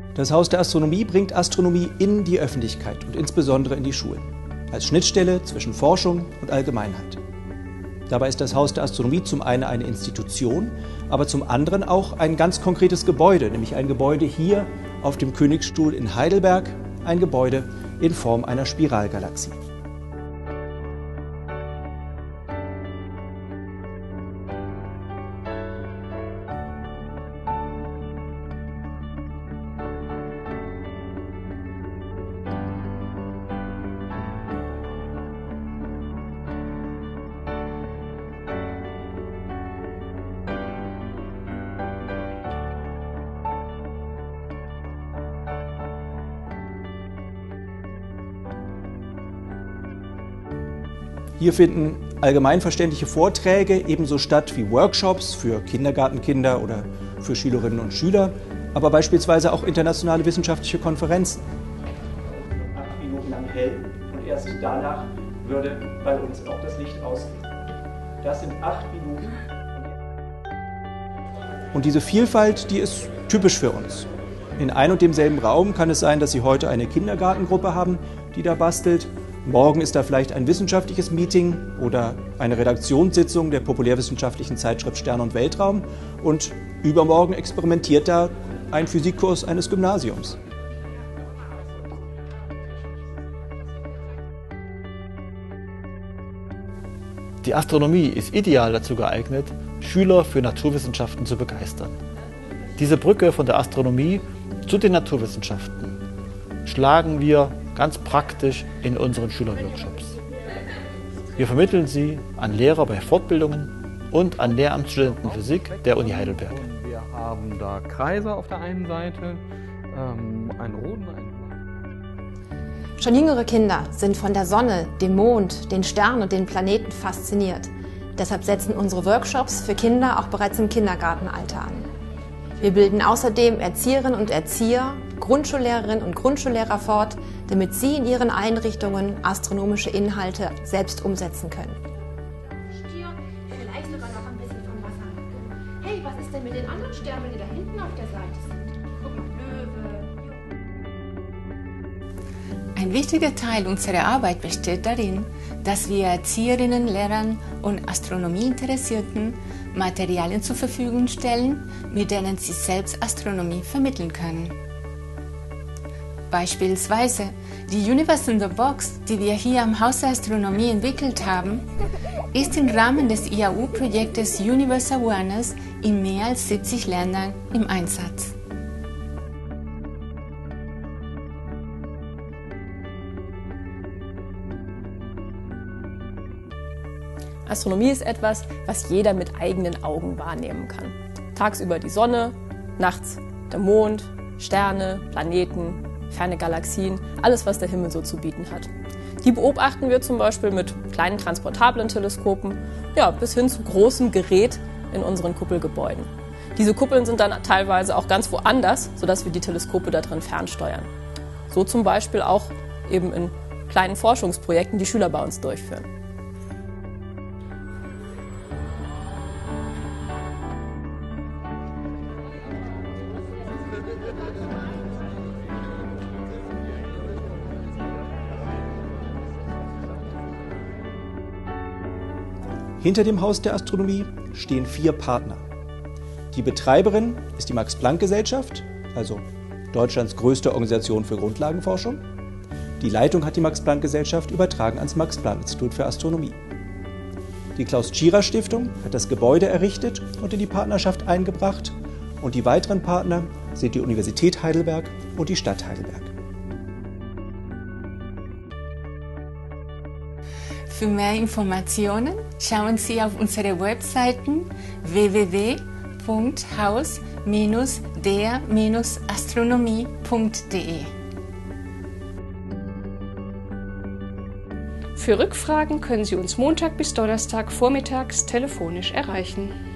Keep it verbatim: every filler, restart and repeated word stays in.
Das Haus der Astronomie bringt Astronomie in die Öffentlichkeit und insbesondere in die Schulen, als Schnittstelle zwischen Forschung und Allgemeinheit. Dabei ist das Haus der Astronomie zum einen eine Institution, aber zum anderen auch ein ganz konkretes Gebäude, nämlich ein Gebäude hier auf dem Königsstuhl in Heidelberg, ein Gebäude in Form einer Spiralgalaxie. Hier finden allgemeinverständliche Vorträge ebenso statt wie Workshops für Kindergartenkinder oder für Schülerinnen und Schüler, aber beispielsweise auch internationale wissenschaftliche Konferenzen. Acht Minuten lang hell und erst danach würde bei uns auch das Licht ausgehen. Das sind acht Minuten. Und diese Vielfalt, die ist typisch für uns. In ein und demselben Raum kann es sein, dass Sie heute eine Kindergartengruppe haben, die da bastelt. Morgen ist da vielleicht ein wissenschaftliches Meeting oder eine Redaktionssitzung der populärwissenschaftlichen Zeitschrift Stern und Weltraum und übermorgen experimentiert da ein Physikkurs eines Gymnasiums. Die Astronomie ist ideal dazu geeignet, Schüler für Naturwissenschaften zu begeistern. Diese Brücke von der Astronomie zu den Naturwissenschaften schlagen wir ganz praktisch in unseren Schülerworkshops. Wir vermitteln sie an Lehrer bei Fortbildungen und an Lehramtsstudenten Physik der Uni Heidelberg. Wir haben da Kreise auf der einen Seite, ähm, einen roten, einen blauen. Schon jüngere Kinder sind von der Sonne, dem Mond, den Sternen und den Planeten fasziniert. Deshalb setzen unsere Workshops für Kinder auch bereits im Kindergartenalter an. Wir bilden außerdem Erzieherinnen und Erzieher, Grundschullehrerinnen und Grundschullehrer fort, damit sie in ihren Einrichtungen astronomische Inhalte selbst umsetzen können. Stier, vielleicht sogar noch ein bisschen vom Wasser. Hey, was ist denn mit den anderen Sternen, die da hinten auf der Seite sind? Guck mal, Löwe. Ein wichtiger Teil unserer Arbeit besteht darin, dass wir Erzieherinnen, Lehrern und Astronomieinteressierten Materialien zur Verfügung stellen, mit denen sie selbst Astronomie vermitteln können. Beispielsweise die Universe in the Box, die wir hier am Haus der Astronomie entwickelt haben, ist im Rahmen des I A U-Projektes Universe Awareness in mehr als siebzig Ländern im Einsatz. Astronomie ist etwas, was jeder mit eigenen Augen wahrnehmen kann. Tagsüber die Sonne, nachts der Mond, Sterne, Planeten, ferne Galaxien, alles, was der Himmel so zu bieten hat. Die beobachten wir zum Beispiel mit kleinen transportablen Teleskopen, ja, bis hin zu großem Gerät in unseren Kuppelgebäuden. Diese Kuppeln sind dann teilweise auch ganz woanders, sodass wir die Teleskope da drin fernsteuern. So zum Beispiel auch eben in kleinen Forschungsprojekten, die Schüler bei uns durchführen. Hinter dem Haus der Astronomie stehen vier Partner. Die Betreiberin ist die Max-Planck-Gesellschaft, also Deutschlands größte Organisation für Grundlagenforschung. Die Leitung hat die Max-Planck-Gesellschaft übertragen ans Max-Planck-Institut für Astronomie. Die Klaus-Tschira-Stiftung hat das Gebäude errichtet und in die Partnerschaft eingebracht. Und die weiteren Partner sind die Universität Heidelberg und die Stadt Heidelberg. Für mehr Informationen schauen Sie auf unsere Webseiten w w w punkt haus der astronomie punkt de. Für Rückfragen können Sie uns Montag bis Donnerstag vormittags telefonisch erreichen.